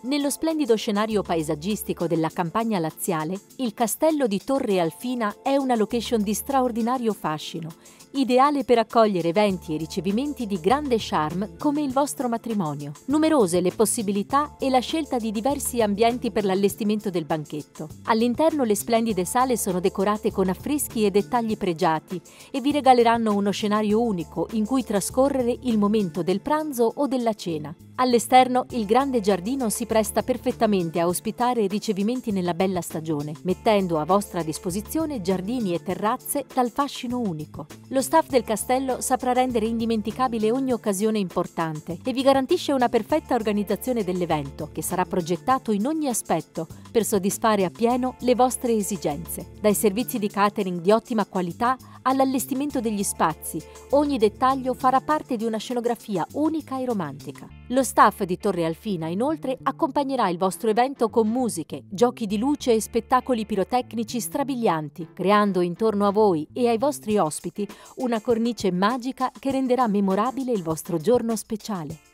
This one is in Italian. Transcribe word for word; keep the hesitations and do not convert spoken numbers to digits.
Nello splendido scenario paesaggistico della campagna laziale, il castello di Torre Alfina è una location di straordinario fascino, ideale per accogliere eventi e ricevimenti di grande charme come il vostro matrimonio. Numerose le possibilità e la scelta di diversi ambienti per l'allestimento del banchetto. All'interno le splendide sale sono decorate con affreschi e dettagli pregiati e vi regaleranno uno scenario unico in cui trascorrere il momento del pranzo o della cena. All'esterno il grande giardino si presta perfettamente a ospitare ricevimenti nella bella stagione, mettendo a vostra disposizione giardini e terrazze dal fascino unico. Lo staff del castello saprà rendere indimenticabile ogni occasione importante e vi garantisce una perfetta organizzazione dell'evento, che sarà progettato in ogni aspetto per soddisfare appieno le vostre esigenze. Dai servizi di catering di ottima qualità all'allestimento degli spazi, ogni dettaglio farà parte di una scenografia unica e romantica. Lo staff di Torre Alfina, inoltre, accompagnerà il vostro evento con musiche, giochi di luce e spettacoli pirotecnici strabilianti, creando intorno a voi e ai vostri ospiti una cornice magica che renderà memorabile il vostro giorno speciale.